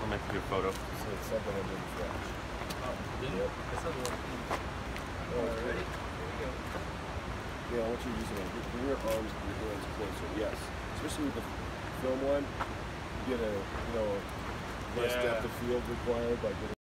I'll make you a photo. So it's something under the flash. Oh, didn't Yep. that's not the one. Oh, Ready? Here we go. Yeah, I want you to use it on your arms and your hands closer. Yes. Especially with the film one, you get a, less depth of field required by getting